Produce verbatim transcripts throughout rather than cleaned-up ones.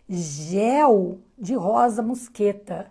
gel de rosa mosqueta.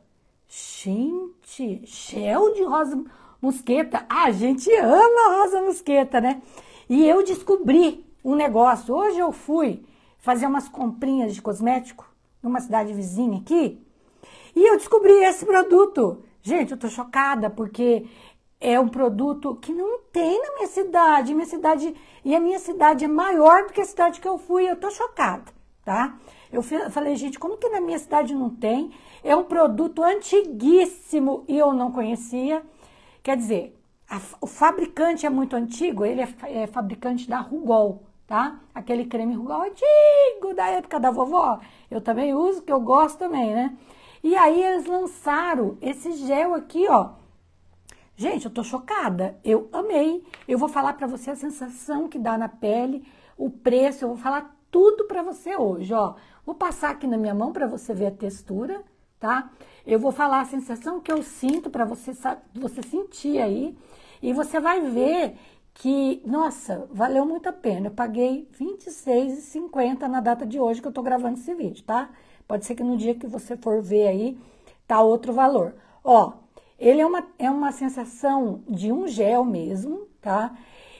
Gente, gel de rosa mosqueta. Ah, a gente ama rosa mosqueta, né? E eu descobri um negócio. Hoje eu fui fazer umas comprinhas de cosmético numa cidade vizinha aqui e eu descobri esse produto. Gente, eu tô chocada porque é um produto que não tem na minha cidade. Minha cidade e a minha cidade é maior do que a cidade que eu fui. Eu tô chocada, tá? Eu falei, gente, como que na minha cidade não tem? É um produto antiguíssimo e eu não conhecia. Quer dizer, a, o fabricante é muito antigo, ele é, é fabricante da Rugol, tá? Aquele creme Rugol antigo, da época da vovó. Eu também uso, que eu gosto também, né? E aí eles lançaram esse gel aqui, ó. Gente, eu tô chocada, eu amei. Eu vou falar pra você a sensação que dá na pele, o preço, eu vou falar tudo pra você hoje, ó. Vou passar aqui na minha mão pra você ver a textura, tá? Eu vou falar a sensação que eu sinto pra você, você sentir aí. E você vai ver que, nossa, valeu muito a pena. Eu paguei vinte e seis reais e cinquenta centavos na data de hoje que eu tô gravando esse vídeo, tá? Pode ser que no dia que você for ver aí, tá outro valor. Ó, ele é uma, é uma sensação de um gel mesmo, tá?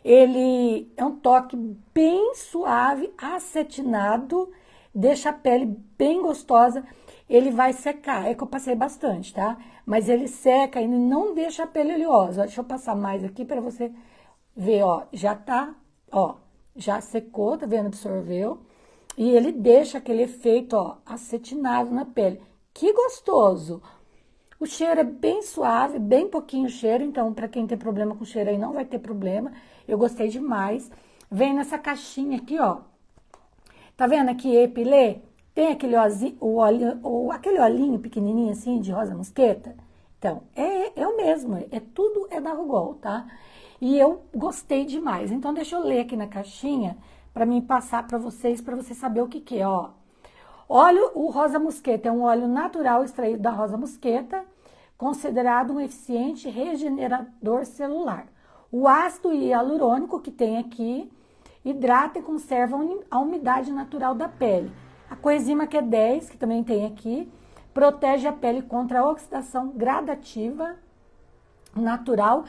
Ele é um toque bem suave, acetinado, deixa a pele bem gostosa. Ele vai secar, é que eu passei bastante, tá? Mas ele seca e não deixa a pele oleosa. Deixa eu passar mais aqui para você ver, ó. Já tá, ó, já secou, tá vendo? Absorveu. E ele deixa aquele efeito, ó, acetinado na pele. Que gostoso! O cheiro é bem suave, bem pouquinho cheiro, então para quem tem problema com cheiro aí não vai ter problema. Eu gostei demais. Vem nessa caixinha aqui, ó. Tá vendo aqui Epilê? Tem aquele ozinho, o olhinho, o, aquele olhinho pequenininho assim de rosa mosqueta. Então, é, é o mesmo, é tudo é da Rugol, tá? E eu gostei demais. Então, deixa eu ler aqui na caixinha para mim passar para vocês, para vocês saber o que que é, ó. Óleo, o rosa mosqueta é um óleo natural extraído da rosa mosqueta, considerado um eficiente regenerador celular. O ácido hialurônico que tem aqui hidrata e conserva a umidade natural da pele. A coenzima Q dez, que também tem aqui, protege a pele contra a oxidação gradativa natural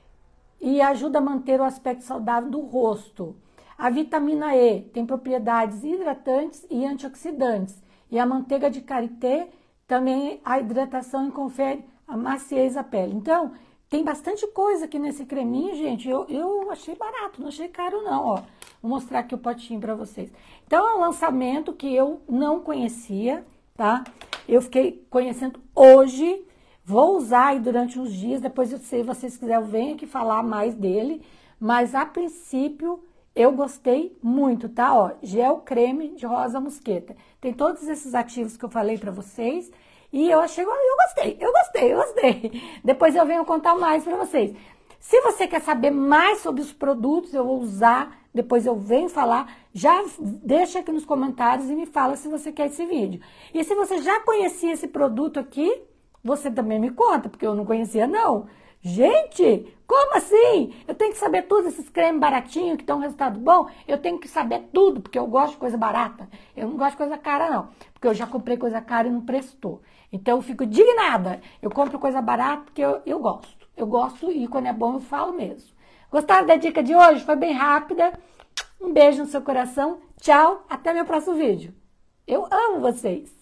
e ajuda a manter o aspecto saudável do rosto. A vitamina E tem propriedades hidratantes e antioxidantes. E a manteiga de karité também a hidratação e confere a maciez à pele. Então, tem bastante coisa aqui nesse creminho, gente. Eu, eu achei barato, não achei caro não, ó. Vou mostrar aqui o potinho para vocês. Então, é um lançamento que eu não conhecia, tá? Eu fiquei conhecendo hoje. Vou usar aí durante uns dias. Depois, se vocês quiserem, eu venho aqui falar mais dele. Mas, a princípio, eu gostei muito, tá? Ó, gel creme de rosa mosqueta. Tem todos esses ativos que eu falei pra vocês. E eu achei, eu gostei, eu gostei, eu gostei. Depois eu venho contar mais pra vocês. Se você quer saber mais sobre os produtos, eu vou usar, depois eu venho falar. Já deixa aqui nos comentários e me fala se você quer esse vídeo. E se você já conhecia esse produto aqui, você também me conta, porque eu não conhecia não. Gente, como assim? Eu tenho que saber tudo, esses cremes baratinhos que dão um resultado bom, eu tenho que saber tudo, porque eu gosto de coisa barata. Eu não gosto de coisa cara, não, porque eu já comprei coisa cara e não prestou. Então eu fico indignada. Eu compro coisa barata porque eu, eu gosto. Eu gosto e quando é bom eu falo mesmo. Gostaram da dica de hoje? Foi bem rápida. Um beijo no seu coração. Tchau, até meu próximo vídeo. Eu amo vocês.